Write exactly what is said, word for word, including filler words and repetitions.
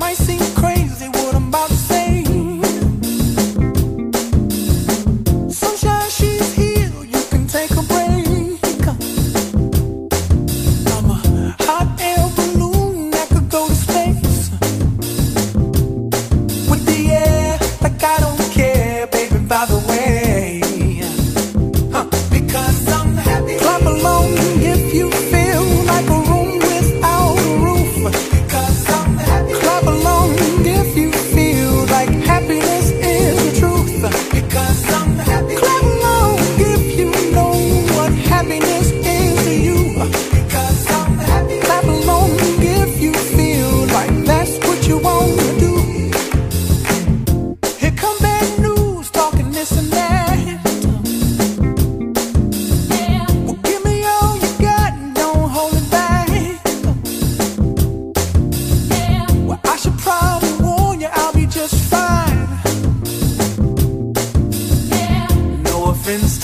might seem crazy what I'm about to say. Sunshine, she's here, you can take a break. I'm a hot air balloon that could go to space. With the air, like I don't care, baby, by the way. Huh. Because I'm happy. Clap along if you feel like a room without a roof. Because I'm happy. Clap along if you feel like happiness is the truth. Because I'm happy. Clap along if you know what happiness is to you. Because I'm happy. Clap along if you feel like that's what you want to do. Here come bad news, talking this and that. Well, give me all you got and don't hold it back. Well, I should probably warn you, I'll be just fine. No offense